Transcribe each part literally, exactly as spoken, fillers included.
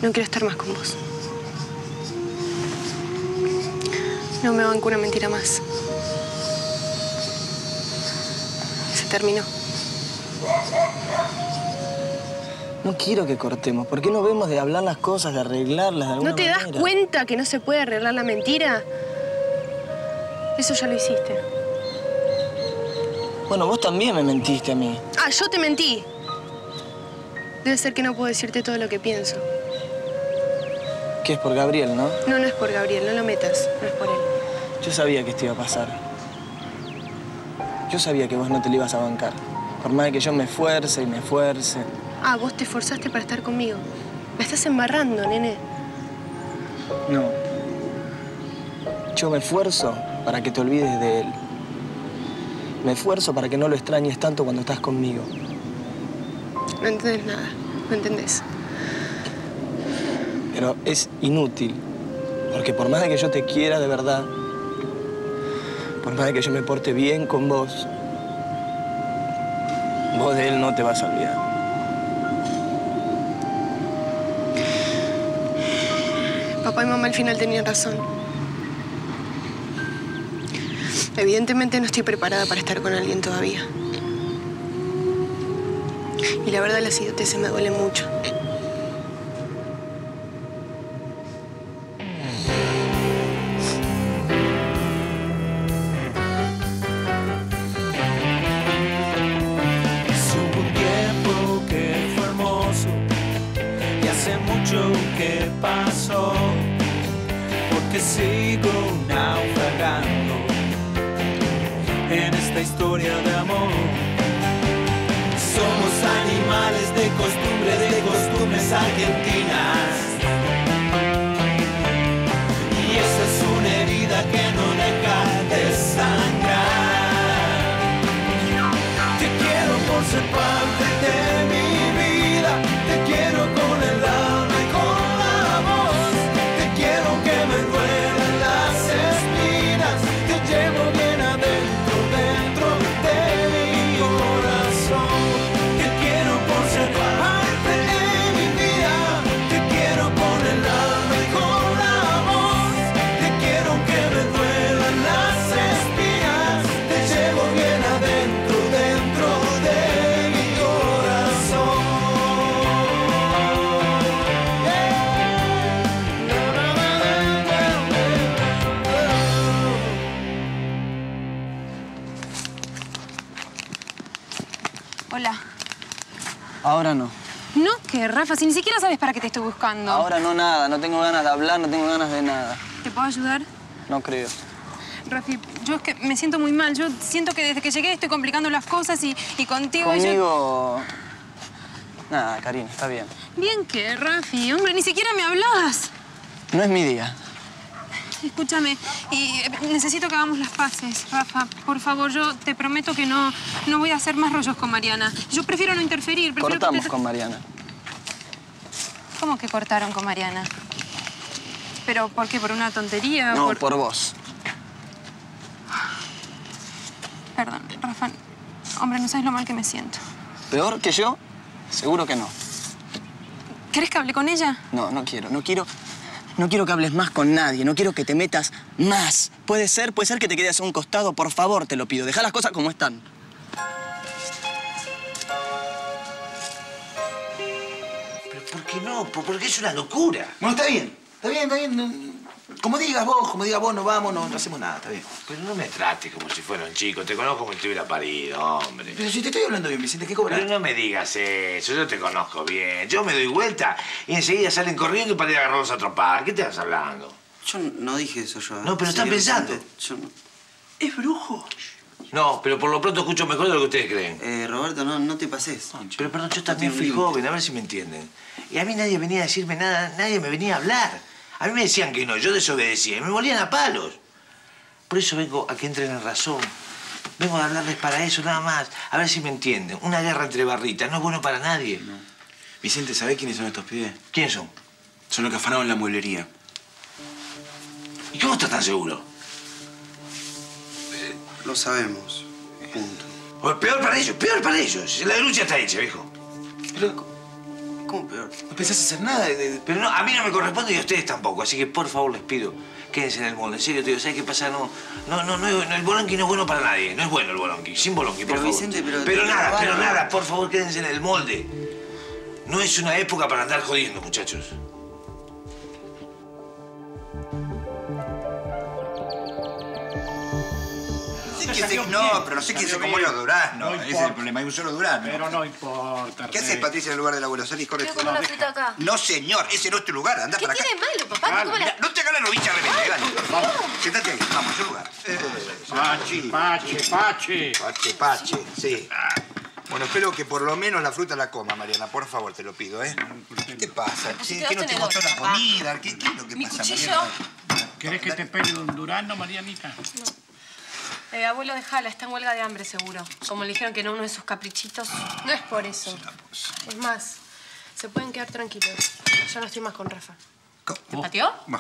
No quiero estar más con vos. No me banco una mentira más. Se terminó. No quiero que cortemos. ¿Por qué no vemos de hablar las cosas, de arreglarlas de alguna ¿No te manera? das cuenta que no se puede arreglar la mentira? Eso ya lo hiciste. Bueno, vos también me mentiste a mí. Ah, yo te mentí. Debe ser que no puedo decirte todo lo que pienso. Que es por Gabriel, ¿no? No, no es por Gabriel, no lo metas. No es por él. Yo sabía que esto iba a pasar. Yo sabía que vos no te lo ibas a bancar. Por más que yo me esfuerce y me esfuerce. Ah, vos te esforzaste para estar conmigo. La estás embarrando, nene. No. Yo me esfuerzo para que te olvides de él. Me esfuerzo para que no lo extrañes tanto cuando estás conmigo. No entendés nada. No entendés. Pero es inútil. Porque por más de que yo te quiera de verdad, por más de que yo me porte bien con vos, vos de él no te vas a olvidar. Papá y mamá al final tenían razón. Evidentemente no estoy preparada para estar con alguien todavía. Y la verdad las idioteces me duele mucho. Que pasó, porque sigo naufragando en esta historia de amor. Somos animales de costumbre, de costumbres argentinas, y esa es una herida que no deja de sangrar. Te quiero por ser parte de mi vida, te quiero con el alma. Hola. Ahora no. ¿No? ¿Qué, Rafa? Si ni siquiera sabes para qué te estoy buscando. Ahora no nada. No tengo ganas de hablar, no tengo ganas de nada. ¿Te puedo ayudar? No creo. Rafi, yo es que me siento muy mal. Yo siento que desde que llegué estoy complicando las cosas y, y contigo... Conmigo... Yo... Nada, Karina, está bien. ¿Bien qué, Rafi? Hombre, ni siquiera me hablabas. No es mi día. Escúchame, y necesito que hagamos las paces, Rafa. Por favor, yo te prometo que no, no voy a hacer más rollos con Mariana. Yo prefiero no interferir. Prefiero Cortamos que te... con Mariana. ¿Cómo que cortaron con Mariana? ¿Pero por qué? ¿Por una tontería? No, por... por vos. Perdón, Rafa. Hombre, no sabes lo mal que me siento. ¿Peor que yo? Seguro que no. ¿Querés que hable con ella? No, no quiero. No quiero... No quiero que hables más con nadie. No quiero que te metas más. ¿Puede ser? ¿Puede ser que te quedes a un costado? Por favor, te lo pido. Deja las cosas como están. ¿Pero por qué no? Porque es una locura. Bueno, está bien. Está bien, está bien. Como digas vos, como digas vos, no vamos, no, no hacemos nada, está bien. Pero no me trates como si fuera un chico. Te conozco como si te hubiera parido, hombre. Pero si te estoy hablando bien, Vicente, ¿qué cobras? Pero no me digas eso. Yo te conozco bien. Yo me doy vuelta y enseguida salen corriendo para ir a agarrarlos a tropar. ¿Qué te estás hablando? Yo no dije eso yo. No, pero estás pensando. Yo no... ¿Es brujo? No, pero por lo pronto escucho mejor de lo que ustedes creen. Eh, Roberto, no, no te pases. Pero perdón, yo también fui joven, a ver si me entienden. Y a mí nadie venía a decirme nada, nadie me venía a hablar. A mí me decían que no, yo desobedecía y me molían a palos. Por eso vengo a que entren en razón. Vengo a hablarles para eso, nada más. A ver si me entienden. Una guerra entre barritas no es bueno para nadie. No. Vicente, ¿sabés quiénes son estos pibes? ¿Quiénes son? Son los que afanaron la mueblería. ¿Y cómo estás tan seguro? Eh, lo sabemos. Punto. O peor para ellos, peor para ellos. La denuncia está hecha, viejo. Pero, ¿Cómo peor? ¿No pensás hacer nada? De, de... Pero no, a mí no me corresponde y a ustedes tampoco. Así que, por favor, les pido, quédense en el molde. En serio, te digo, ¿sabes qué pasa? No, no, no, no, el bolonqui no es bueno para nadie. No es bueno el bolonqui. Sin bolonqui, por pero, favor. Vicente, pero... Pero nada, pero nada. Por favor, quédense en el molde. No es una época para andar jodiendo, muchachos. Que se... No, pero no sé quién se comió los duraznos. No Ese es el problema, hay un solo durazno. Pero no importa. ¿Qué haces, Patricia, en el lugar del abuelo? Salís, corre. Quiero comer la fruta acá. No, señor, ese no es tu lugar. Anda ¿Qué para acá. tiene malo, papá? ¿Cómo la... No te hagas la novicia rebelde, dale. Vamos, siéntate ahí. Vamos, a su lugar. Eh, Pachi, Pachi, Pachi. Pache, Pache, sí. Bueno, espero que por lo menos la fruta la coma, Mariana. Por favor, te lo pido, ¿eh? ¿Qué te pasa? ¿Qué, ¿qué no te gustó la comida? ¿Qué, qué es lo que ¿Mi pasa, cuchillo? Mariana? ¿Querés que te pegue un durazno, Marianita? No. Eh, abuelo, déjala, está en huelga de hambre, seguro. Como le dijeron que no uno de sus caprichitos. No es por eso. Es más, se pueden quedar tranquilos. Yo no estoy más con Rafa. ¿Te pateó? No.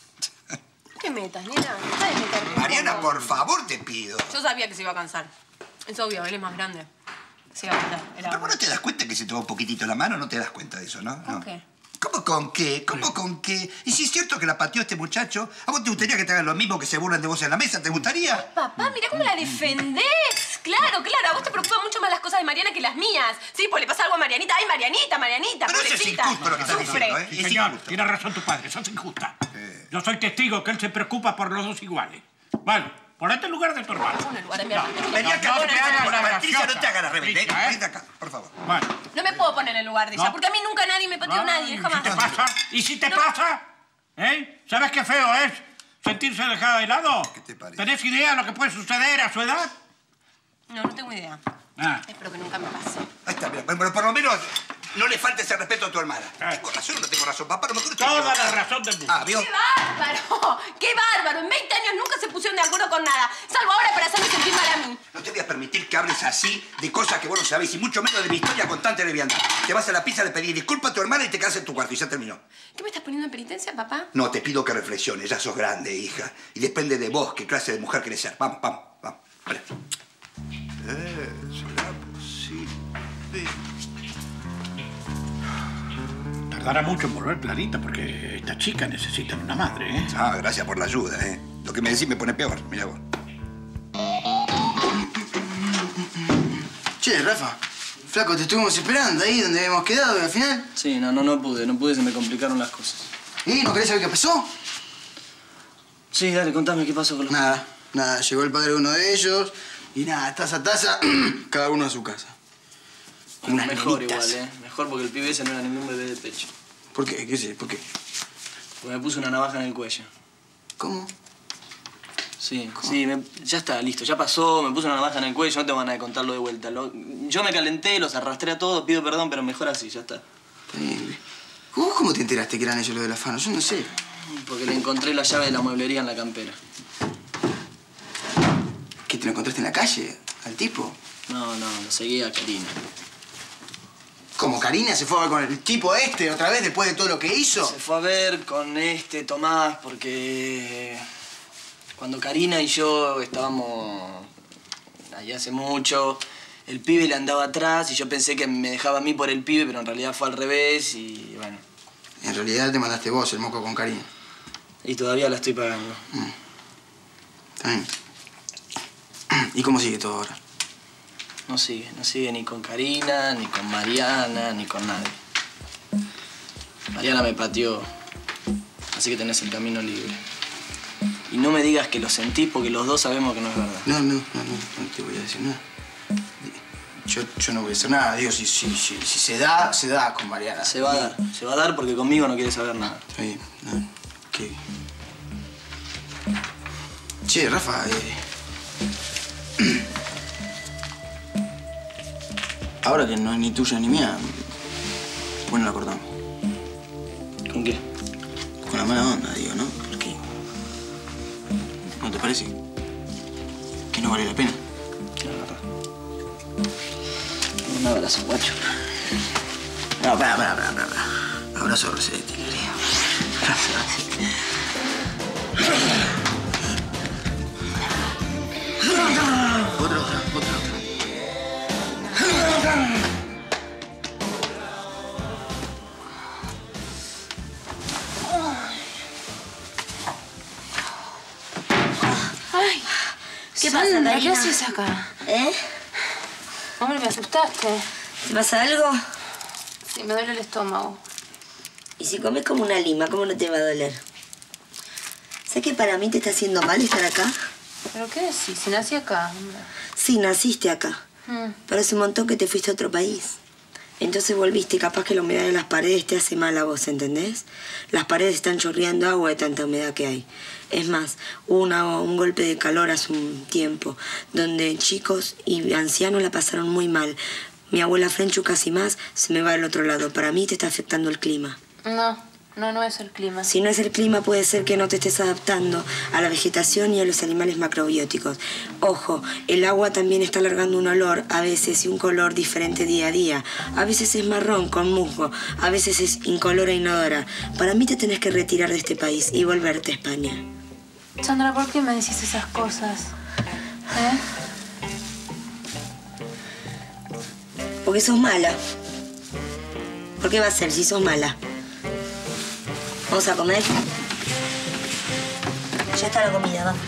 No te metas, nena. Deja de meterte. Mariana, por favor, te pido. Yo sabía que se iba a cansar. Es obvio, él es más grande. Se iba a cansar. Era Pero vos no te das cuenta que se tomó un poquitito la mano, no te das cuenta de eso, ¿no? ¿Con No. qué? ¿Cómo con qué? ¿Cómo con qué? Y si es cierto que la pateó este muchacho, ¿a vos te gustaría que te hagan lo mismo que se burlan de vos en la mesa? ¿Te gustaría? Papá, mira cómo la defendés. Claro, claro. A vos te preocupan mucho más las cosas de Mariana que las mías. Sí, pues le pasa algo a Marianita. Ay, Marianita, Marianita, Pero eso es pobrecita. injusto lo que estás Sufre. diciendo, ¿eh? Sí, Es señor, injusto. tiene razón tu padre, sos injusta. Eh. Yo soy testigo que él se preocupa por los dos iguales. Vale, ponete en lugar de tu hermano. En el lugar de mi hermano. Vení acá, no no te te hagas la Patricia, no graciosa. te hagas la rebelde. Patricia, ¿eh? Vení acá, por favor. Bueno. No me puedo poner en el lugar de ella, No. porque a mí nunca nadie me pateó No, nadie, ¿y jamás. si te pasa? ¿Y si te No. pasa? ¿Eh? ¿Sabes qué feo es sentirse dejada de lado? ¿Qué te parece? ¿Tenés idea de lo que puede suceder a su edad? No, no tengo idea. Ah. Espero que nunca me pase. Ahí está, mira. Bueno, por lo menos no le faltes el respeto a tu hermana. Ah. ¿Tengo razón o no tengo razón, papá? No me acuerdo. estoy Toda la equivocado. razón del mundo. Ah, ¿vio? ¡Qué bárbaro! ¡Qué bárbaro! En veinte años nunca se pusieron de acuerdo con nada. Salvo ahora para hacerme sentir mal a mí. No te voy a permitir que hables así de cosas que vos no sabés y mucho menos de mi historia con tanta leviandad. Te vas a la pizza, le pedís disculpa a tu hermana y te quedas en tu cuarto y ya terminó. ¿Qué me estás poniendo en penitencia, papá? No, te pido que reflexiones. Ya sos grande, hija. Y depende de vos qué clase de mujer querés ser. Vamos, vamos, vamos. Vale. Es la posible. Tardará mucho en volver Clarita porque esta chica necesita una madre, ¿eh? Ah, gracias por la ayuda, ¿eh? Lo que me decís me pone peor. Mira vos. Che, Rafa. Flaco, te estuvimos esperando ahí donde habíamos quedado y al final... Sí, no, no, no pude, no pude, se me complicaron las cosas. ¿Y no querés saber qué pasó? Sí, dale, contame qué pasó con los... Nada, nada. Llegó el padre de uno de ellos y nada, taza a taza, cada uno a su casa. Como unas Mejor nenitas. igual, ¿eh? Mejor porque el pibe ese no era ningún bebé de pecho. ¿Por qué? ¿Qué sé? ¿Por qué? Porque me puse una navaja en el cuello. ¿Cómo? Sí, sí, me- ya está, listo, ya pasó, me puse una navaja en el cuello, no tengo ganas de contarlo de vuelta. Lo- yo me calenté, los arrastré a todos, pido perdón, pero mejor así, ya está. Está bien. ¿Vos cómo te enteraste que eran ellos los del afano? Yo no sé. Porque le encontré la llave de la mueblería en la campera. ¿Qué, te lo encontraste en la calle? ¿Al tipo? No, no, lo seguía a Karina. ¿Cómo Karina se fue a ver con el tipo este otra vez después de todo lo que hizo? Se fue a ver con este Tomás porque cuando Karina y yo estábamos ahí hace mucho, el pibe le andaba atrás y yo pensé que me dejaba a mí por el pibe, pero en realidad fue al revés y bueno. En realidad te mandaste vos el moco con Karina. Y todavía la estoy pagando. Está bien. ¿Y cómo sigue todo ahora? No sigue, no sigue ni con Karina, ni con Mariana, ni con nadie. Mariana me pateó, así que tenés el camino libre. Y no me digas que lo sentís porque los dos sabemos que no es verdad. No, no, no, no, no te voy a decir nada. Yo, yo no voy a decir nada. Digo, si, si, si, si se da, se da con Mariana. Se va a dar, se va a dar porque conmigo no quiere saber nada. Está bien, no, ¿qué? Che, Rafa, eh... ahora que no es ni tuya ni mía, bueno, la cortamos. ¿Con qué? Con la mala onda, digo, ¿no? Porque... ¿no te parece? Que no vale la pena. La verdad. Un abrazo, guacho. No, pará, pará, pará, pará. pará. Abrazo a Rosetti, querido. Abrazo a Rosetti. Otra, otra, otra, otra. Marina. ¿Qué haces acá? ¿Eh? Hombre, me asustaste. ¿Te pasa algo? Sí, me duele el estómago. Y si comes como una lima, ¿cómo no te va a doler? ¿Sabes que para mí te está haciendo mal estar acá? ¿Pero qué decís? Si nací acá. Sí, naciste acá. Mm. Pero hace un montón que te fuiste a otro país. Entonces volviste y capaz que la humedad de las paredes te hace mal a vos, ¿entendés? Las paredes están chorreando agua de tanta humedad que hay. Es más, hubo una, un golpe de calor hace un tiempo, donde chicos y ancianos la pasaron muy mal. Mi abuela Frenchu casi más se me va al otro lado. Para mí te está afectando el clima. No. No, no es el clima. Si no es el clima, puede ser que no te estés adaptando a la vegetación y a los animales macrobióticos. Ojo, el agua también está largando un olor, a veces, y un color diferente día a día. A veces es marrón, con musgo. A veces es incolora e inodora. Para mí te tenés que retirar de este país y volverte a España. Sandra, ¿por qué me decís esas cosas? ¿Eh? Porque sos mala. ¿Por qué va a ser si sos mala? ¿Vamos a comer? Ya está la comida, va.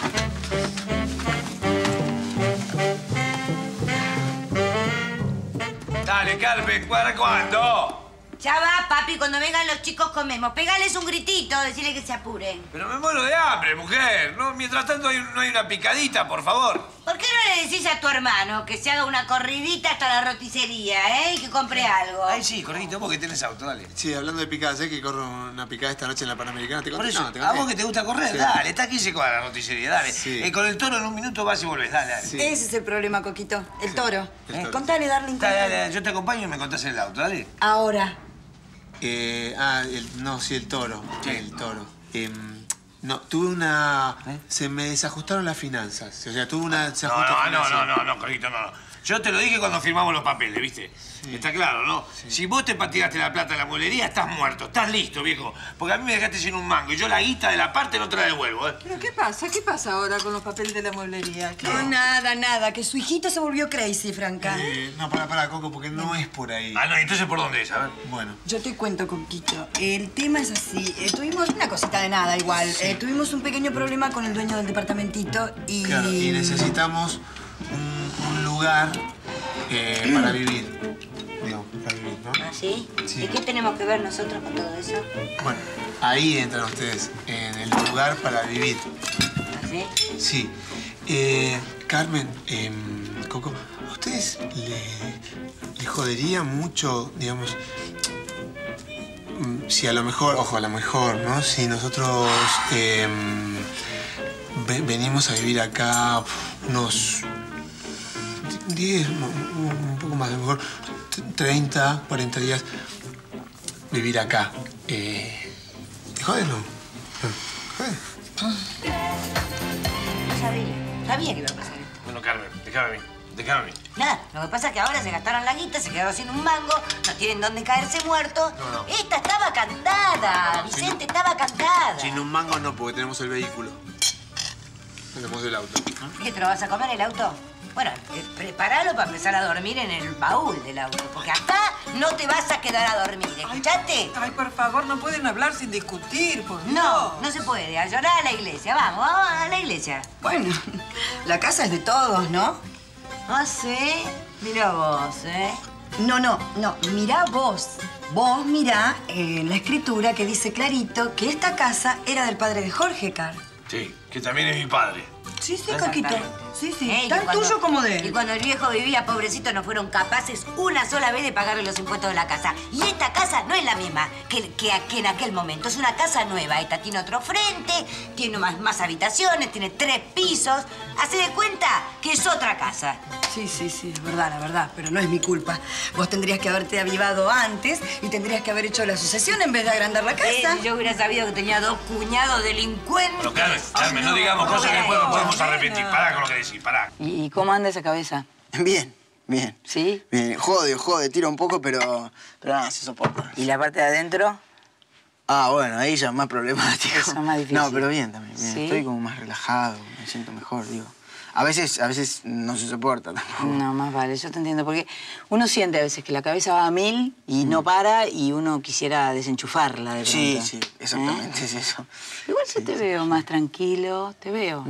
Dale, Carmen, ¿para cuándo? Ya va, papi. Cuando vengan los chicos comemos. Pégales un gritito, decirle que se apuren. Pero me muero de hambre, mujer. No, mientras tanto hay, no hay una picadita, por favor. ¿Por qué no le decís a tu hermano que se haga una corridita hasta la roticería, eh? Y que compre algo. Ay, sí, corridito, porque tenés auto, dale. Sí, hablando de picadas, ¿eh? Que corro una picada esta noche en la Panamericana. ¿Te Por conté? eso, No, te a conté. vos que te gusta correr, Sí. dale, está aquí se cuadra la roticería, dale. Sí. Eh, con el toro en un minuto vas y volvés, dale, dale. Sí. Ese es el problema, Coquito. El toro. el Eh, toro. contale, Darling. Dale, contale. dale, yo te acompaño y me contás en el auto, dale. Ahora. Eh, ah, el, no, sí, el toro. Sí. El toro. Em, no, tuve una... ¿Eh? Se me desajustaron las finanzas. O sea, tuve una... No, desajuste no, no, financiero. no, no, no, corridito, no, no. Yo te lo dije cuando firmamos los papeles, ¿viste? Está claro, ¿no? Si vos te patinaste la plata de la mueblería, estás muerto, estás listo, viejo. Porque a mí me dejaste sin un mango y yo la guita de la parte no te la devuelvo, ¿eh? ¿Pero qué pasa? ¿Qué pasa ahora con los papeles de la mueblería? No, nada, nada. Que su hijito se volvió crazy, Franca. Eh, no, para, para, Coco, porque no es por ahí. Ah, no, entonces ¿por dónde es? A ver. Bueno. Yo te cuento, Coquito. El tema es así. Eh, tuvimos una cosita de nada igual. Eh, tuvimos un pequeño problema con el dueño del departamentito y... Claro, y necesitamos un, un lugar eh, para vivir. Digo, para vivir, ¿no? ¿Ah, sí? Sí. ¿Y qué tenemos que ver nosotros con todo eso? Bueno, ahí entran ustedes, en el lugar para vivir. ¿Sí? Sí. Eh, Carmen, eh, Coco, ¿a ustedes le, le jodería mucho, digamos, mm, si a lo mejor, ojo, a lo mejor, ¿no? Si nosotros eh, ve- venimos a vivir acá unos diez, un, un poco más, a lo mejor treinta, cuarenta días, vivir acá. Eh, ¿Te joden, no? ¿Joden? No sabía. Sabía que iba a pasar esto. Bueno, Carmen, déjame a mí, déjame a mí. Nada, lo que pasa es que ahora se gastaron la guita, se quedaron sin un mango, no tienen dónde caerse muertos. No, no. Esta estaba cantada, Vicente, estaba cantada. Sin un mango no, porque tenemos el vehículo. Tenemos el auto. ¿Qué, te lo vas a comer el auto? Bueno, eh, prepáralo para empezar a dormir en el baúl del auto, porque acá no te vas a quedar a dormir, ¿escuchaste? Ay, por favor, no pueden hablar sin discutir, por Dios. No, no se puede, a llorar a la iglesia, vamos, vamos a la iglesia. Bueno, la casa es de todos, ¿no? Ah, sí, mira vos, ¿eh? No, no, no, mirá vos. Vos mirá en la escritura que dice clarito que esta casa era del padre de Jorge, Car. Sí, que también es mi padre. Sí, sí, Coquito. Sí, sí, Eh, y tan cuando- tuyo como de Y él. cuando el viejo vivía, pobrecito, no fueron capaces una sola vez de pagarle los impuestos de la casa. Y esta casa no es la misma que, que, que en aquel momento. Es una casa nueva. Esta tiene otro frente, tiene más, más habitaciones, tiene tres pisos. Hace de cuenta que es otra casa. Sí, sí, sí, es verdad, la verdad, pero no es mi culpa. Vos tendrías que haberte avivado antes y tendrías que haber hecho la sucesión en vez de agrandar la casa. Eh, si yo hubiera sabido que tenía dos cuñados delincuentes. Pero Carmen, Carmen, no, digamos cosas que después nos podemos arrepentir. Pará con lo que decís, pará. ¿Y cómo anda esa cabeza? Bien, bien. ¿Sí? Bien, jode, jode, tira un poco, pero, pero nada, se soporta. ¿Y la parte de adentro? Ah, bueno, ahí ya es más problemático. Eso es más difícil. No, pero bien también, bien. ¿Sí? Estoy como más relajado, me siento mejor, digo. A veces, a veces no se soporta tampoco. No, más vale, yo te entiendo, porque uno siente a veces que la cabeza va a mil y no para y uno quisiera desenchufarla de pronto. Sí, sí, exactamente, ¿Eh? es eso. Igual yo Sí, te sí, veo sí. más tranquilo, te veo.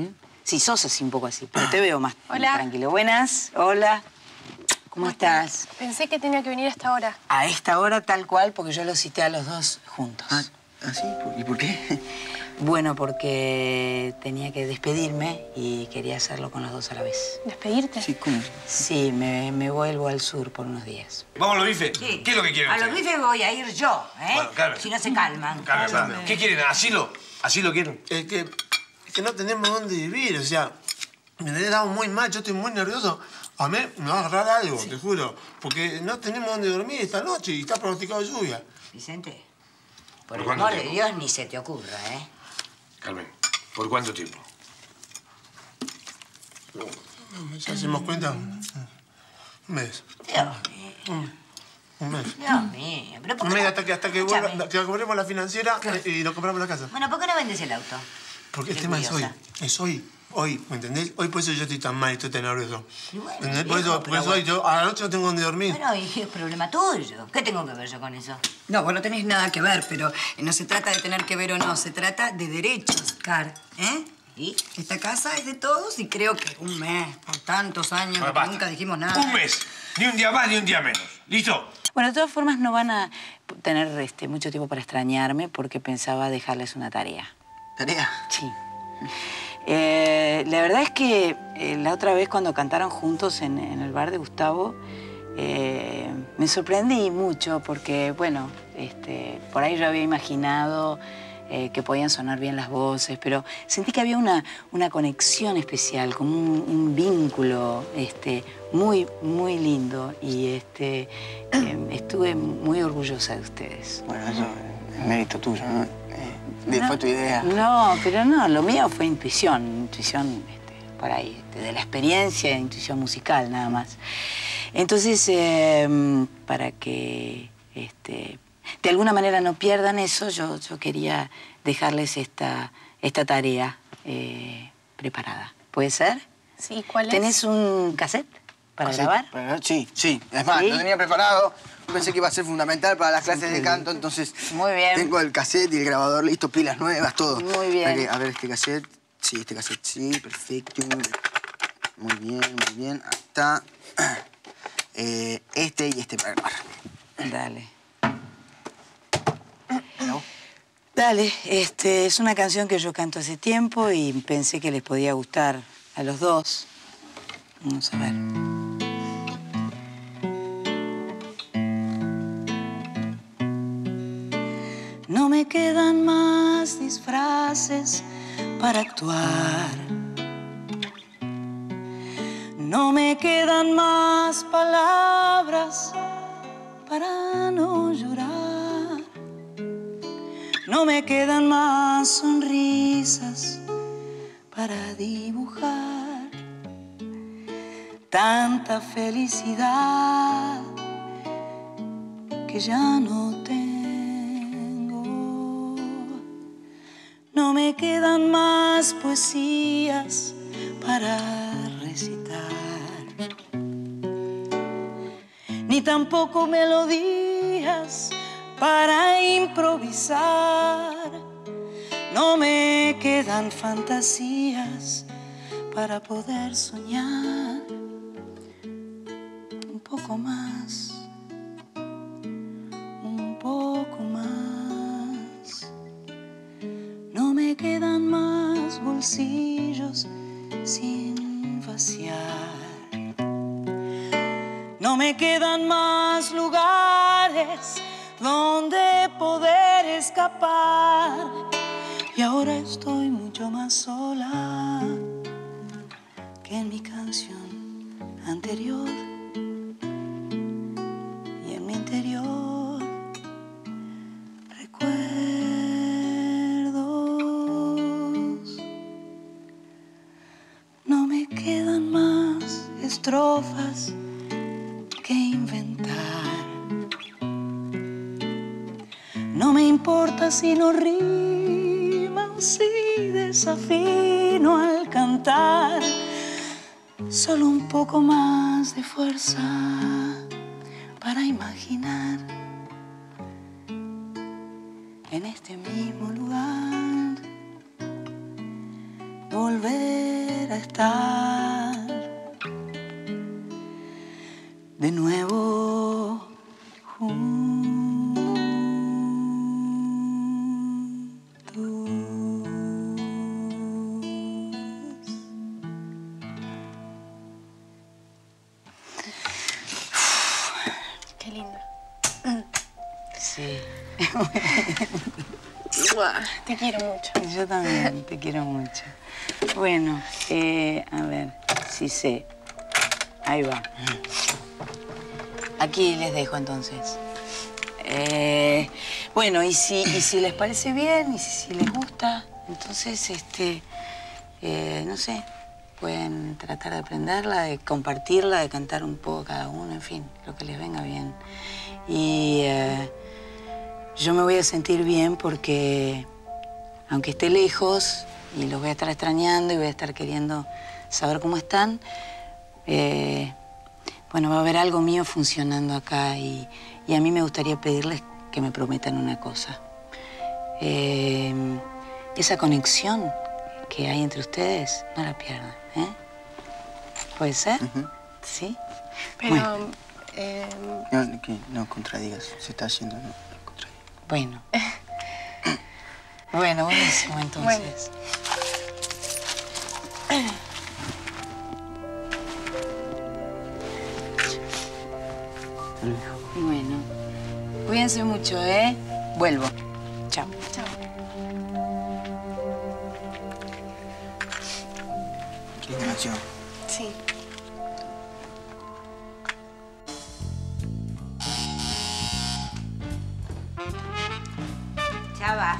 Sí, sos así, un poco así, pero te veo más Hola. tranquilo. Buenas, hola. ¿Cómo estás? Pensé que tenía que venir a esta hora. A esta hora tal cual, porque yo los cité a los dos juntos. ¿Ah, ¿ah sí? ¿Y por qué? Bueno, porque tenía que despedirme y quería hacerlo con los dos a la vez. ¿Despedirte? Sí, ¿cómo? Sí, me, me vuelvo al sur por unos días. Vamos a los bifes. Sí. ¿Qué es lo que quieren A los ustedes? bifes voy a ir yo, ¿eh? Bueno, Carmen. Si no se calman. Carmen, Carmen. ¿Qué quieren? ¿Asilo? ¿Asilo quieren? Es que, es que no tenemos dónde vivir, o sea, me he dado muy mal, yo estoy muy nervioso. A mí me va a agarrar algo, sí. Te juro, porque no tenemos dónde dormir esta noche y está pronosticado lluvia. Vicente, por ¿Por el amor de tiempo? Dios ni se te ocurra, ¿eh? Carmen, ¿por cuánto tiempo? Si hacemos cuenta, un mes. Dios mío. Un, un mes. Dios mío. ¿Pero por Un qué mes no? hasta que, hasta que, Escúchame. vuelva, que cobremos la financiera Claro. y lo compramos la casa. Bueno, ¿por qué no vendes el auto? Porque el Qué tema es hoy. curiosa. Es hoy. Hoy, ¿me entendés? Hoy por eso yo estoy tan mal y estoy tan nervioso. Y bueno, ¿Entendés? Por viejo, eso, por pero eso hoy bueno. yo a la noche no tengo dónde dormir. Bueno, y es problema tuyo. ¿Qué tengo que ver yo con eso? No, vos no tenés nada que ver, pero no se trata de tener que ver o no, se trata de derechos, Car. ¿Eh? ¿Y? Esta casa es de todos y creo que un mes, por tantos años, Bueno, que basta. nunca dijimos nada. Un mes. Ni un día más ni un día menos. ¿Listo? Bueno, de todas formas no van a tener este, mucho tiempo para extrañarme porque pensaba dejarles una tarea. ¿Tarea? Sí. Eh, la verdad es que eh, la otra vez cuando cantaron juntos en, en el bar de Gustavo, eh, me sorprendí mucho porque, bueno, este, por ahí yo había imaginado eh, que podían sonar bien las voces, pero sentí que había una, una conexión especial, como un, un vínculo este, muy, muy lindo y este, eh, estuve muy orgullosa de ustedes. Bueno, eso es mérito tuyo, ¿no? Eh, No, fue tu idea. No, pero no, lo mío fue intuición, intuición este, por ahí, de la experiencia, intuición musical nada más. Entonces, eh, para que este, de alguna manera no pierdan eso, yo, yo quería dejarles esta, esta tarea eh, preparada. ¿Puede ser? Sí, ¿cuál es? ¿Tenés un cassette para ¿Ah, sí? grabar? Para- Sí, sí. Es más, ¿Sí? lo tenía preparado. Yo pensé que iba a ser fundamental para las clases de canto, entonces... Muy bien. Tengo el cassette y el grabador listo, pilas nuevas, todo. Muy bien. Para que- a ver, este cassette. Sí, este cassette, sí, perfecto. Muy bien, muy bien. Ahí está. Eh, este y este para grabar. Dale. Dale, este, es una canción que yo canto hace tiempo y pensé que les podía gustar a los dos. Vamos a ver. No me quedan más disfraces para actuar. No me quedan más palabras para no llorar. No me quedan más sonrisas para dibujar. Tanta felicidad que ya no tengo. No me quedan más poesías para recitar, ni tampoco melodías para improvisar. No me quedan fantasías para poder soñar un poco más, un poco más. No me quedan más bolsillos sin vaciar. No me quedan más lugares donde poder escapar. Y ahora estoy mucho más sola que en mi canción anterior. Y en mi interior recuerdos. No me quedan más estrofas que inventar. No me importa si no riman, si desafino al cantar. Solo un poco más de fuerza para imaginar en este mismo lugar volver estar de nuevo juntos. Qué lindo. Sí. Te quiero mucho. Yo también te quiero mucho. Bueno, eh, a ver, sí sé. Ahí va. Aquí les dejo entonces. Eh, bueno, y si, y si les parece bien, y si, si les gusta, entonces, este, eh, no sé, pueden tratar de aprenderla, de compartirla, de cantar un poco cada uno, en fin, lo que les venga bien. Y eh, yo me voy a sentir bien porque, aunque esté lejos, y los voy a estar extrañando y voy a estar queriendo saber cómo están, eh, bueno, va a haber algo mío funcionando acá y, y a mí me gustaría pedirles que me prometan una cosa. Eh, esa conexión que hay entre ustedes, no la pierdan, ¿eh? ¿Puede ser? Uh-huh. ¿Sí? Pero... Bueno. Eh... No, que no contradigas, se está haciendo, no, no contradigas. Bueno. Bueno, buenísimo, entonces. Bueno. Bueno, cuídense mucho, ¿eh? Vuelvo. Chao. Chao. Qué linda canción. Sí. Ya va.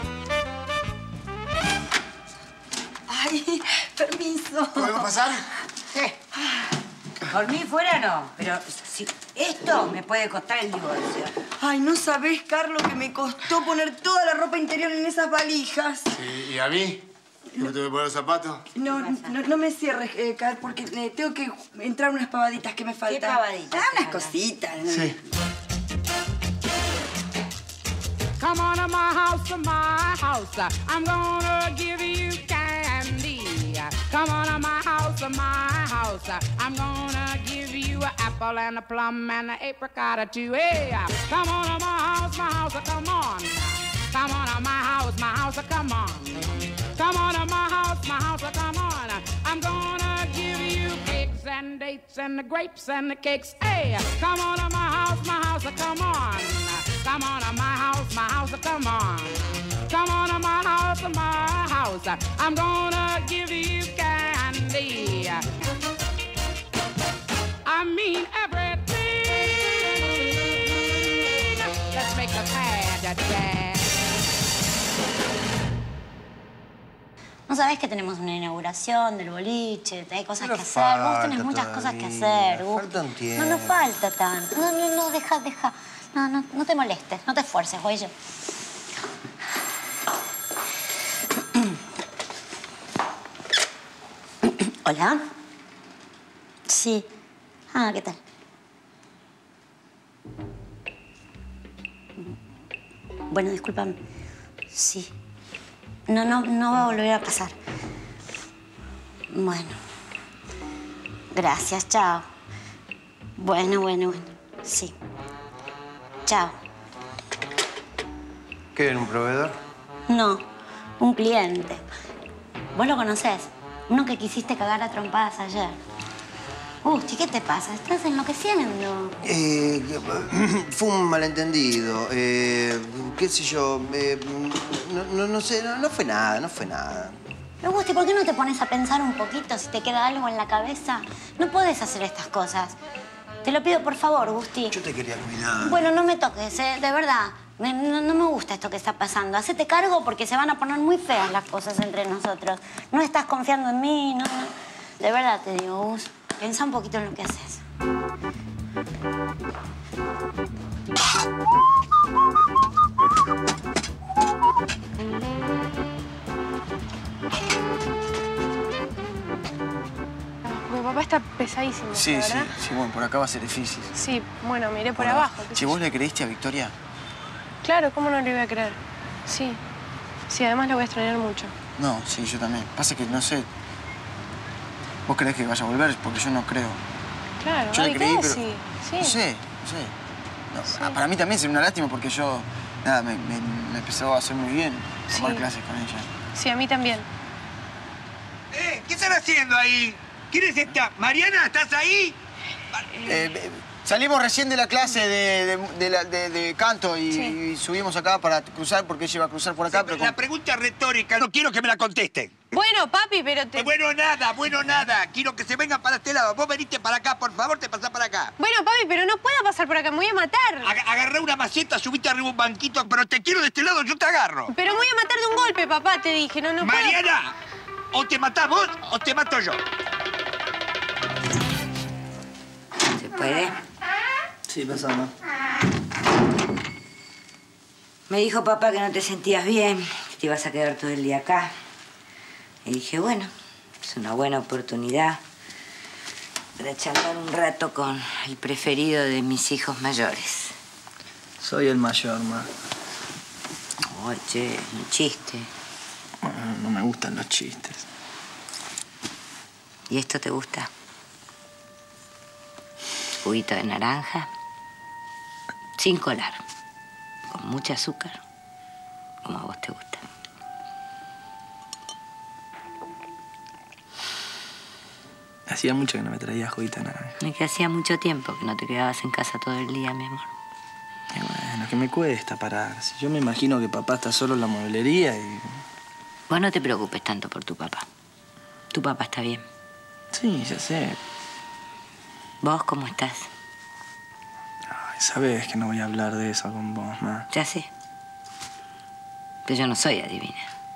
Ay, permiso. ¿Podemos pasar? Sí. Por mí fuera no, pero si esto me puede costar el divorcio. Ay, no sabés, Carlos, que me costó poner toda la ropa interior en esas valijas. Sí, ¿y a mí? ¿No me tengo que poner los zapatos? No, no, no me cierres, eh, Car, porque eh, tengo que entrar unas pavaditas que me faltan. ¿Qué pavaditas? Ah, unas cositas. Sí. Come on to my house, to my house. I'm gonna give you candy. Come on to my house, to my house. I'm gonna give you an apple and a plum and an apricot or two. Hey, come on to my house, my house. Come on. Come on to my house, my house. Come on. Come on to my house, my house. Come on. I'm gonna give you cakes and dates and the grapes and the cakes. Hey, come on to my house, my house. Come on. Come on to my house, my house, come on. Come on to my house, my house. I'm gonna give you candy. I mean everything. Let's make a bad dance. ¿No sabés que tenemos una inauguración del boliche? Hay cosas Pero que hacer. Vos tenés falta muchas cosas que todavía, hacer. Gus. falta un tiempo. No, no falta tanto. No, no, no, deja, deja. No, no, no te molestes, no te esfuerces, güey. ¿Hola? Sí. Ah, ¿qué tal? Bueno, discúlpame. Sí. No, no, no va a volver a pasar. Bueno. Gracias, chao. Bueno, bueno, bueno. Sí. Chao. ¿Qué, en un proveedor? No, un cliente. ¿Vos lo conocés? Uno que quisiste cagar a trompadas ayer. Gusti, ¿qué te pasa? Estás enloqueciendo. Eh, fue un malentendido. Eh, qué sé yo. Eh, no, no, no sé, no, no fue nada, no fue nada. Pero Gusti, ¿por qué no te pones a pensar un poquito si te queda algo en la cabeza? No podés hacer estas cosas. Te lo pido por favor, Gusti. Yo te quería cuidar. Bueno, no me toques, ¿eh? De verdad. Me- no, no me gusta esto que está pasando. Hacete cargo porque se van a poner muy feas las cosas entre nosotros. No estás confiando en mí, no, no. De verdad te digo, Gus. Pensa un poquito en lo que haces. Mi papá está pesadísimo, Sí, sí, ¿verdad? sí, bueno, por acá va a ser difícil. Sí, bueno, me iré por Bueno, abajo. qué sé Si vos yo. le creíste a Victoria, Claro, ¿cómo no le voy a creer? Sí. Sí, además lo voy a extrañar mucho. no, sí, yo también. Pasa que no sé. ¿Vos creés que vaya a volver? Porque yo no creo. Claro, yo vale, le creí, pero... sí, sí. No sé, no sé. No, sí. Para mí también sería una lástima porque yo... Nada, me, me, me empezó a hacer muy bien tomar sí. clases con ella. Sí, a mí también. Eh, ¿qué están haciendo ahí? ¿Quién es esta? ¿Mariana, estás ahí? Eh, salimos recién de la clase de, de, de, la, de, de canto y, sí. y subimos acá para cruzar porque ella iba a cruzar por acá. Sí, pero pero la con... pregunta retórica, no quiero que me la contesten. Bueno, papi, pero te... Bueno, nada, bueno, nada. Quiero que se vengan para este lado. Vos veniste para acá, por favor, te pasás para acá. Bueno, papi, pero no puedo pasar por acá, me voy a matar. Ag agarré una maceta, subiste arriba un banquito, pero te quiero de este lado, yo te agarro. Pero me voy a matar de un golpe, papá, te dije. No, no Mariana, puedo... o te matás vos o te mato yo. ¿Se puede? Sí, pasa, mamá. Me dijo papá que no te sentías bien, que te ibas a quedar todo el día acá. Y dije, bueno, es una buena oportunidad para charlar un rato con el preferido de mis hijos mayores. Soy el mayor, ma. Oye, un chiste. No, no me gustan los chistes. ¿Y esto te gusta? Juguito de naranja, sin colar, con mucho azúcar, como a vos te gusta. Hacía mucho que no me traía juguito de naranja. Y que hacía mucho tiempo que no te quedabas en casa todo el día, mi amor. Y bueno, que me cuesta parar. Si yo me imagino que papá está solo en la mueblería y... Vos no te preocupes tanto por tu papá. Tu papá está bien. Sí, ya sé. ¿Vos cómo estás? Ay, sabes que no voy a hablar de eso con vos, ma. Ya sé. Pero yo no soy adivina.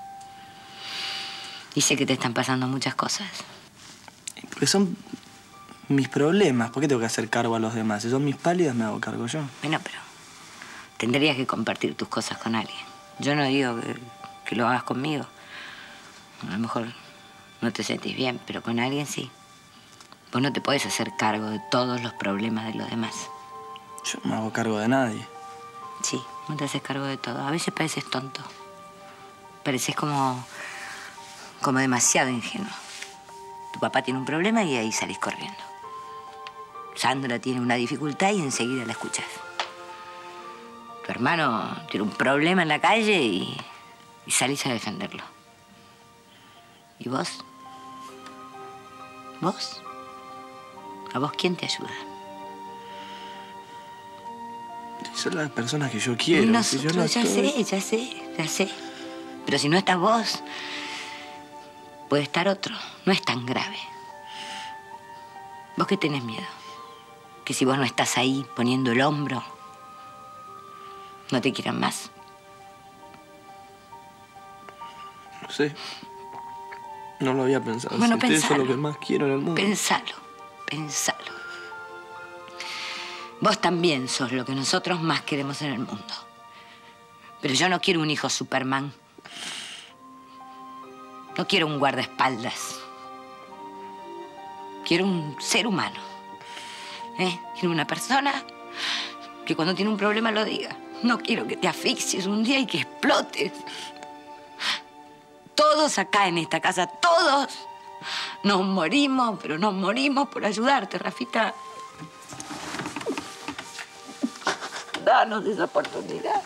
Y sé que te están pasando muchas cosas. Porque son mis problemas. ¿Por qué tengo que hacer cargo a los demás? Si son mis pálidas, me hago cargo yo. Bueno, pero tendrías que compartir tus cosas con alguien. Yo no digo que, que lo hagas conmigo. A lo mejor no te sentís bien, pero con alguien sí. Vos no te podés hacer cargo de todos los problemas de los demás. Yo no me hago cargo de nadie. Sí, no te haces cargo de todo. A veces pareces tonto. Pareces como... como demasiado ingenuo. Tu papá tiene un problema y ahí salís corriendo. Sandra tiene una dificultad y enseguida la escuchás. Tu hermano tiene un problema en la calle y, y salís a defenderlo. ¿Y vos? ¿Vos? ¿A vos quién te ayuda? Son las personas que yo quiero. Nosotros, si yo no ya estoy... sé, ya sé, ya sé. Pero si no estás vos, puede estar otro. No es tan grave. ¿Vos qué tenés miedo? Que si vos no estás ahí poniendo el hombro, no te quieran más. No sé. No lo había pensado. Bueno, si pensalo. Eso es lo que más quiero en el mundo. Pensalo, pensalo. Vos también sos lo que nosotros más queremos en el mundo. Pero yo no quiero un hijo Superman. No quiero un guardaespaldas. Quiero un ser humano. ¿Eh? Quiero una persona que cuando tiene un problema lo diga. No quiero que te asfixies un día y que explotes. Todos acá en esta casa, todos nos morimos, pero nos morimos por ayudarte, Rafita. Danos esa oportunidad.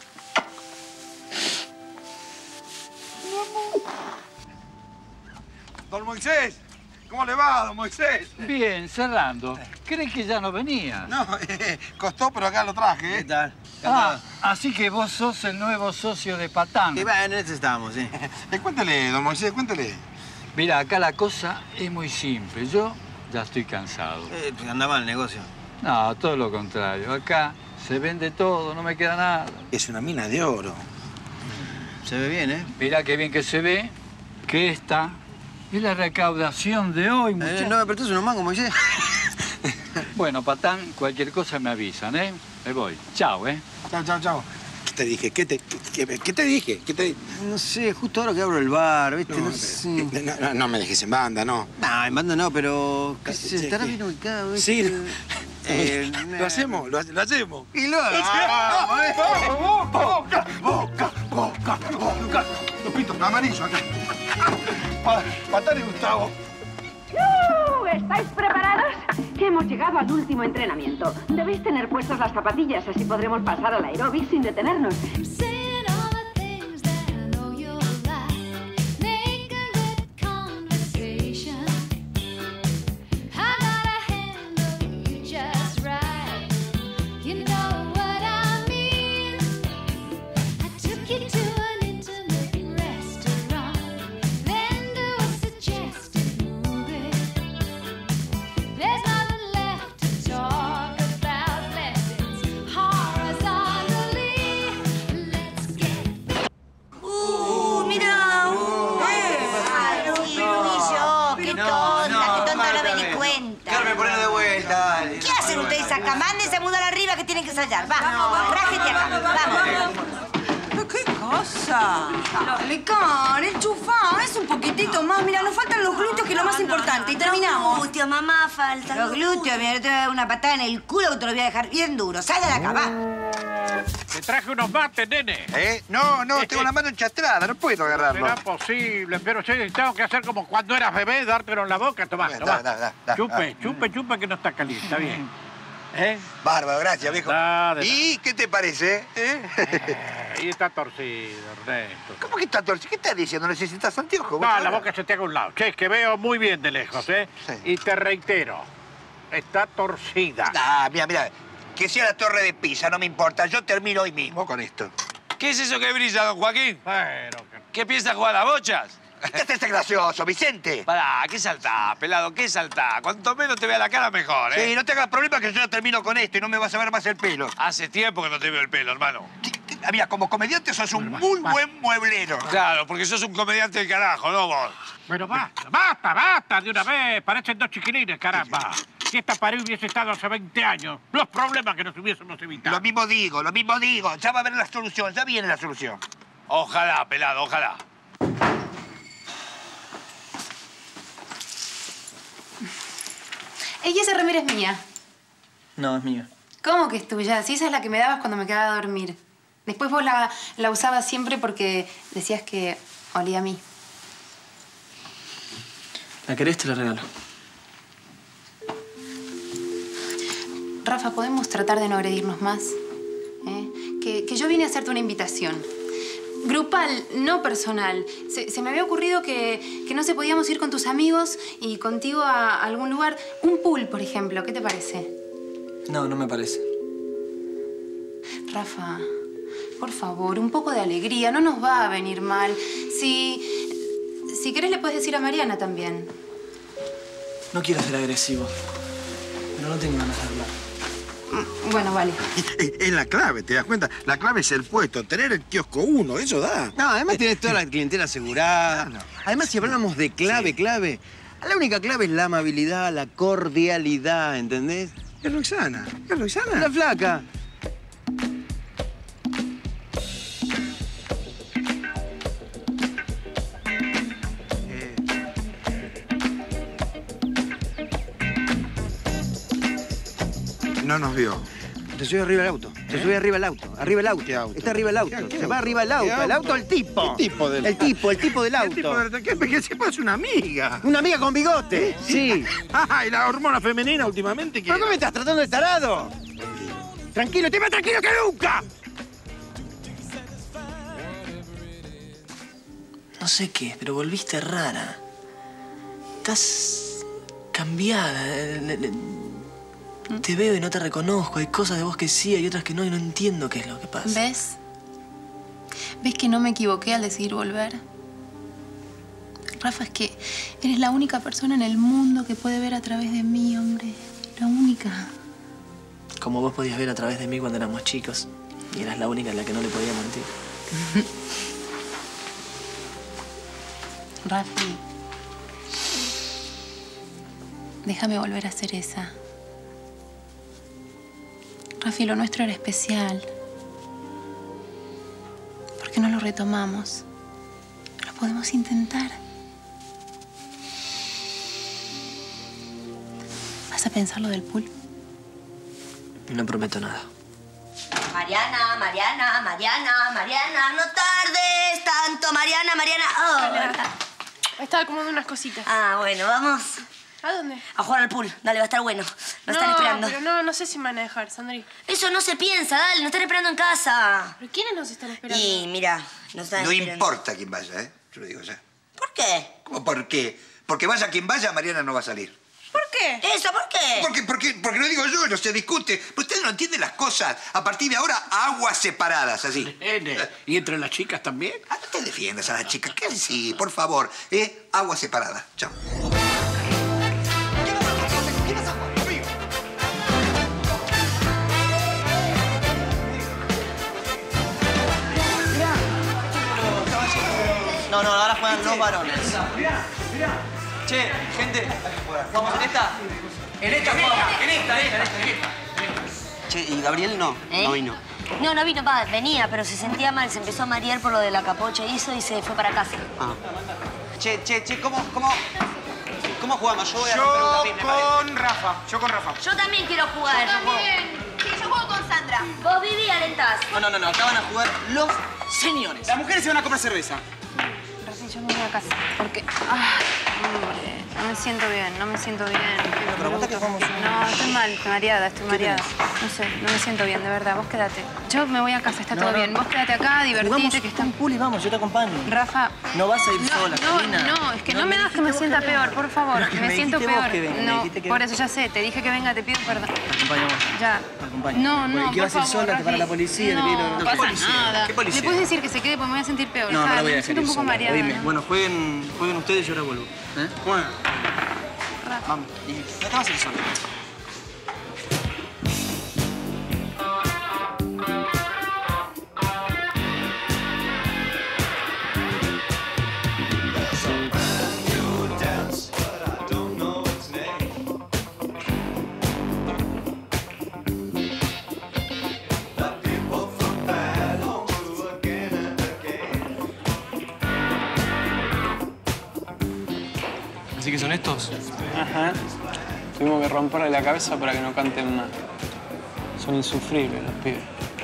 Don Moisés, ¿cómo le va, don Moisés? Bien, cerrando. ¿Crees que ya no venía? No, eh, costó, pero acá lo traje, ¿eh? ¿Qué tal? Ah, así que vos sos el nuevo socio de Patán. Y bueno, en este estamos, sí. Eh, cuéntale, don Moisés, cuéntale. Mira, acá la cosa es muy simple. Yo ya estoy cansado. Eh, pues anda mal el negocio. No, todo lo contrario. Acá se vende todo, no me queda nada. Es una mina de oro. Se ve bien, ¿eh? Mira qué bien que se ve que esta es la recaudación de hoy, muchachos. Eh, no me prestás unos mangos, Moisés. Bueno, Patán, cualquier cosa me avisan, ¿eh? Me voy. Chao, ¿eh? Chao, chao, chao. ¿Qué te dije? ¿Qué te, qué, qué te dije? ¿Qué te... No sé, justo ahora que abro el bar, ¿viste? No, No, no, sé. no, no, no me dejes en banda, no. No, en banda no, pero... ¿Qué sé, Sí, estará ¿qué? bien ubicado, ¿viste? Sí. Eh, Lo hacemos, lo, lo hacemos. Y lo ¡Vamos, eh! ¡Boca, boca, boca, boca! Lupito, amarillo acá. Pa, Patán y Gustavo. ¿Estáis preparados? Hemos llegado al último entrenamiento. Debéis tener puestas las zapatillas, así podremos pasar al aeróbic sin detenernos. ensayar. Va, vamos, rájete acá. Vamos. ¿Pero qué cosa? Lecán, el chufán, es un poquitito más. Mira, nos faltan los glúteos, que es lo más importante. Y terminamos. Los glúteos, mamá, faltan los glúteos. Mira, yo te voy a dar una patada en el culo que te lo voy a dejar bien duro. Sal de acá, va. Te traje unos mates, nene. ¿Eh? No, no, tengo la mano enchastrada, no puedo agarrarlo. Será posible, pero sí, tengo que hacer como cuando eras bebé, dártelo en la boca. Tomá, Bueno, tomá. da, da, da, chupe, da. chupe, chupe, que no está caliente, está bien. ¿Eh? Bárbaro, gracias, viejo. Da, de ¿Y qué te parece? ¿Eh? Eh, y está torcido, Ernesto. ¿Cómo que está torcido? ¿Qué estás diciendo? ¿Necesitas anteojos? No, la boca se te haga a un lado. Che, que veo muy bien de lejos, ¿eh? Sí. Y te reitero, está torcida. Ah, mira, mira. Que sea la torre de Pisa, no me importa. Yo termino hoy mismo con esto. ¿Qué es eso que brilla, don Joaquín? Pero... ¿Qué piensa jugar a las bochas? ¿Qué te hace gracioso, Vicente? Pará, ¿qué saltá, pelado? ¿Qué saltá? Cuanto menos te vea la cara, mejor, ¿eh? Sí, no te hagas problema que yo ya termino con esto y no me vas a ver más el pelo. Hace tiempo que no te veo el pelo, hermano. Ah, mira, como comediante sos un muy buen mueblero. Claro, porque sos un comediante del carajo, ¿no vos? Bueno, basta, basta, basta de una vez. Parecen dos chiquilines, caramba. Si esta pared hubiese estado hace veinte años, los problemas que nos hubiésemos evitado. Lo mismo digo, lo mismo digo. Ya va a haber la solución, ya viene la solución. Ojalá, pelado, ojalá. Ella, esa remera es mía. No, es mía. ¿Cómo que es tuya? Si esa es la que me dabas cuando me quedaba a dormir. Después vos la, la usabas siempre porque decías que olía a mí. ¿La querés? Te la regalo. Rafa, ¿podemos tratar de no agredirnos más? ¿Eh? Que, que yo vine a hacerte una invitación. Grupal, no personal. Se, se me había ocurrido que, que no se podíamos ir con tus amigos y contigo a, a algún lugar. Un pool, por ejemplo. ¿Qué te parece? No, no me parece. Rafa, por favor, un poco de alegría. No nos va a venir mal. Si, si querés, le puedes decir a Mariana también. No quiero ser agresivo, pero no tengo ganas de hablar. Bueno, vale. Es la clave, ¿te das cuenta? La clave es el puesto, tener el kiosco uno, eso da. No, además tienes toda la clientela asegurada. Claro. Además, si hablamos de clave, clave, la única clave es la amabilidad, la cordialidad, ¿entendés? Es Roxana, es Roxana. La flaca. No nos vio. Se sube arriba el auto. Se sube arriba el auto. Arriba el auto. ¿Qué auto? Está arriba el auto. ¿Qué- qué Se va auto? arriba el auto. ¿Qué El auto, el tipo. ¿Qué tipo del- El tipo, el tipo del ¿Qué auto. tipo de... ¿Qué, que sepa, es una amiga. Una amiga con bigote. Sí. Ay, la hormona femenina últimamente que... ¿Por qué me estás tratando de tarado? Tranquilo, estoy más tranquilo que nunca. No sé qué, pero volviste rara. Estás cambiada. Le- le- Te veo y no te reconozco. Hay cosas de vos que sí, hay otras que no y no entiendo qué es lo que pasa. ¿Ves? ¿Ves que no me equivoqué al decidir volver? Rafa, es que eres la única persona en el mundo que puede ver a través de mí, hombre. La única. Como vos podías ver a través de mí cuando éramos chicos. Y eras la única en la que no le podía mentir. Rafi, déjame volver a ser esa. Rafi, lo nuestro era especial. ¿Por qué no lo retomamos? Lo podemos intentar. ¿Vas a pensar lo del pool? No prometo nada. Mariana, Mariana, Mariana, Mariana, no tardes tanto, Mariana, Mariana. Oh. Estaba acomodando unas cositas. Ah, bueno, vamos. ¿A dónde? A jugar al pool. Dale, va a estar bueno. Nos no, están esperando. pero no, no sé si me van a dejar, Sandri. Eso no se piensa, dale. Nos están esperando en casa. ¿Pero quiénes nos están esperando? Y mira, nos están No esperando. importa quién vaya, ¿eh? Yo lo digo ya. ¿Por qué? ¿Cómo por qué? Porque vaya quien vaya, Mariana no va a salir. ¿Por qué? ¿Eso por qué? Porque, porque, porque lo digo yo, no se discute. Ustedes no entienden las cosas. A partir de ahora, aguas separadas, así. ¿Y entre las chicas también? Ah, no te defiendas a las chicas. Que sí, por favor. ¿Eh? Aguas separadas. Chao. No, no, ahora juegan los varones. Che, gente, ¿jugamos en esta? En esta, en esta, en esta, en esta, en esta. Che, ¿y Gabriel no? ¿Eh? No vino. No, no vino, va, venía, pero se sentía mal. Se empezó a marear por lo de la capocha y eso y se fue para casa. Ah. Che, che, che, ¿cómo, cómo, cómo jugamos? Yo voy a romper un tapiz, me parece. con Rafa, yo con Rafa. Yo también quiero jugar. Yo también. Sí, yo juego con Sandra. Vos Vivi alentás. No, no, no, no, acá van a jugar los señores. Las mujeres se van a comprar cerveza. Rafi, yo me voy a casa. Porque. Ah, hombre, no me siento bien, no me siento bien. Pero vos que jugamos un... No, estoy mal, mareada, estoy mareada. No sé, no me siento bien, de verdad. Vos quédate. Yo me voy a casa, está No, todo no. bien. Vos quédate acá, divertite, que está. Un pool y vamos, yo te acompaño. Rafa. No vas a ir No, sola, no, Karina. no, es que no, me hagas que me sienta peor, por favor. Pero que Me me siento dijiste vos peor. que venga, me No, dijiste que por venga. eso ya sé, te dije que venga, te pido perdón. Te acompaño. Ya. Te acompaño. No, no, ¿Qué por vas a ir favor, sola? Te para Rafi. la policía. No, te pido- no ¿Qué pasa policía? nada. ¿Qué policía? Le puedes decir que se quede porque me voy a sentir peor. No, no Dale, la voy a me dejar siento ir un poco sola. mareada. Oíme, ¿no? bueno, jueguen, jueguen ustedes y yo ahora vuelvo. ¿Eh? Bueno. Vamos. Y no te vas a ir sola. ¿Así que son estos? Ajá. Tuvimos que romperle la cabeza para que no canten más. Son insufribles los pibes.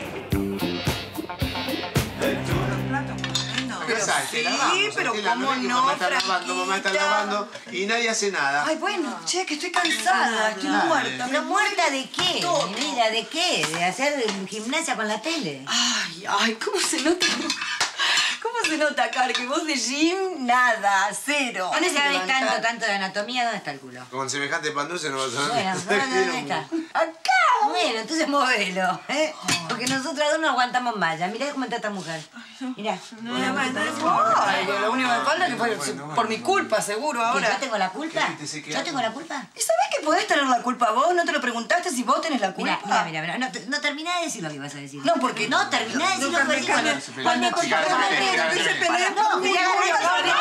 Sí, pero Estela, cómo ves que no, Mamá está lavando, mamá está Franquita. lavando y nadie hace nada. Ay, bueno, che, que estoy cansada, estoy Dale. muerta. ¿Pero muerta de qué? Todo. Mira, ¿de qué? ¿De hacer gimnasia con la tele? Ay, ay, ¿cómo se nota? ¿Cómo se nota, Car? Que vos de gym, nada, cero. ¿Dónde Tenés que sabes levantar. tanto, tanto de anatomía? ¿Dónde está el culo? Con semejante panduce no vas a Bueno, ¿dónde, dónde está? Acá. Bueno, entonces móvelo, ¿eh? Porque nosotros dos no aguantamos más. Ya, mirá cómo está esta mujer. Mirá. No, no, no. Ay, lo único que me falta es que fue por mi culpa, seguro, ¿Que ahora. ¿Yo tengo la culpa? ¿Yo tengo la culpa? ¿Y sabés que podés tener la culpa vos? ¿No te lo preguntaste si vos tenés la culpa? Mira, mira, mira, mira. No, te- no terminá de decir lo que ibas a decir. No, porque... No, terminá de decir lo que ibas a decir. Carmen, Cuando- Cuando Carmen, cuando- Carmen, cuando- que se pelea No, conmigo, mira, no, mira,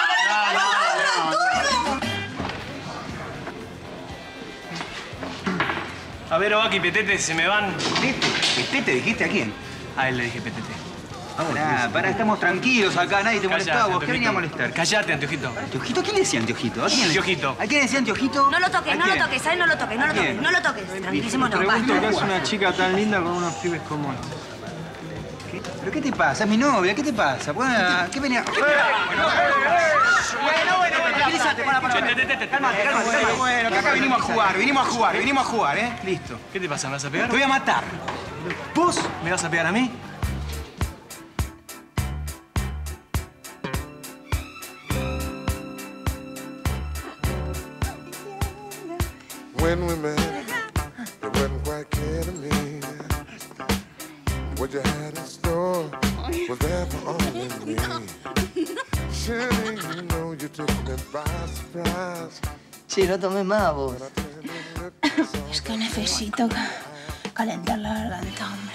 A ver, Oaki, Petete, se me van. ¿Petete? ¿Petete dijiste a quién? A él le dije Petete. Pará, pará, estamos tranquilos acá, nadie te molesta. ¿Vos qué venía a molestar? Callate, Anteojito. ¿Anteojito? ¿Quién le decía Anteojito? ¿A quién le- Anteojito. ¿A quién le decía Anteojito? No lo toques, ¿A no lo quién? toques, ¿sabes? No lo toques, no lo ¿A quién? toques, no lo toques. Tranquilicémonos, Pregunto basta. qué hace una chica tan linda con unos pibes como estos. ¿Qué? ¿Pero qué te pasa? Es mi novia, ¿qué te pasa? Bueno, ¿qué venía? Bueno, bueno, Tranquilízate, para, para. Cálmate, cálmate, cálmate. Bueno, que acá vinimos a jugar, vinimos a jugar, vinimos a jugar, ¿eh? Listo. ¿Qué te pasa? ¿Me vas a pegar? Te voy a matar. ¿Vos me vas a pegar a mí? When we met, it wasn't quite clear to me what you had in store was there for only me. Surely you know you took me by surprise. Che, no tomé más vos. Es que necesito calentar la garganta, hombre.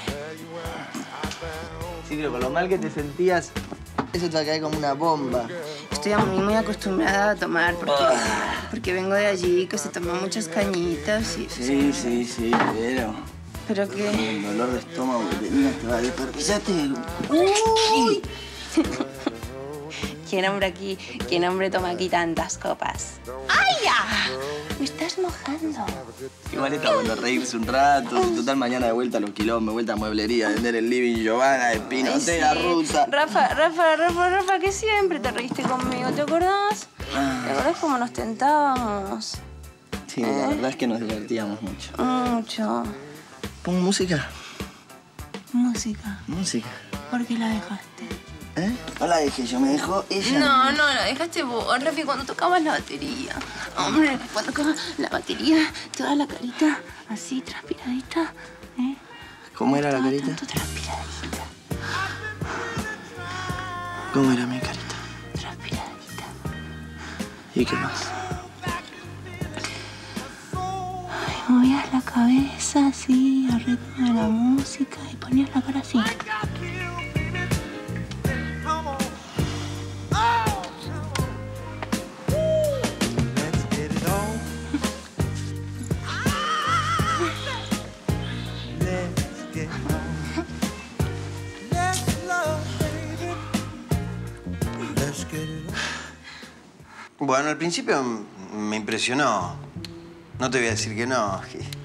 Sí, pero con lo mal que te sentías, eso te va a caer como una bomba. Estoy muy, muy acostumbrada a tomar porque, porque vengo de allí, que se toman muchas cañitas y... Sí, sí, sí, pero... Pero que... El dolor de estómago que tenías te va a desperfillarte. ¡Uy! ¿Quién hombre aquí, quién hombre toma aquí tantas copas? ¡Ay, ya! Me estás mojando. Igual está bueno reírse un rato. Total, mañana de vuelta a los quilombos, vuelta a mueblería, vender el living, Giovanna, Espino, Ay, Ortega, sí. Rusa. Rafa, Rafa, Rafa, Rafa, que siempre te reíste conmigo, ¿te acordás? ¿Te acordás cómo nos tentábamos? Sí, la verdad es que nos divertíamos mucho. Mucho. ¿Pon música? Música. Música. ¿Por qué la dejaste? ¿Eh? No la dejé yo, me dejó ella. No, no, la dejaste vos, Rafi, cuando tocabas la batería. Hombre, cuando tocabas la batería, toda la carita así, transpiradita. ¿eh? ¿Cómo era la Estaba carita? tanto transpiradita. ¿Cómo era mi carita? Transpiradita. ¿Y qué más? Ay, movías la cabeza así, al ritmo de la música y ponías la cara así. Bueno, al principio me impresionó. No te voy a decir que no.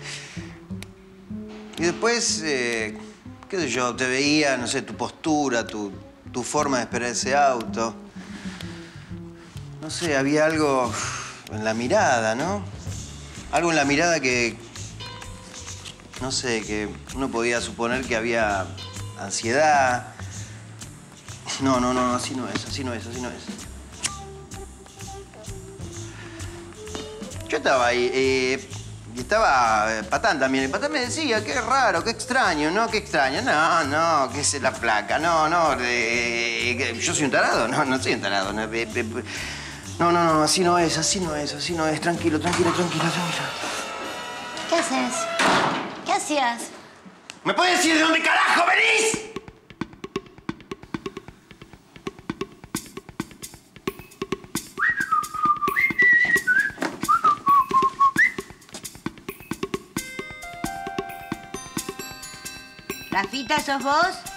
Y después, eh, qué sé yo, te veía, no sé, tu postura, tu, tu forma de esperar ese auto. No sé, había algo en la mirada, ¿no? Algo en la mirada que... No sé, que uno podía suponer que había ansiedad. No, no, no, así no es, así no es, así no es. Yo estaba ahí, eh, y estaba eh, Patán también. Y Patán me decía, qué raro, qué extraño, ¿no? Qué extraño. No, no, que es la placa. No, no, eh, que ¿yo soy un tarado? No, no soy un tarado. No, eh, eh, no, no, no, así no es, así no es, así no es. Tranquilo, tranquilo, tranquilo, tranquilo. ¿Qué haces? ¿Qué hacías? ¿Me puedes decir de dónde carajo venís? Rafita, ¿sos vos?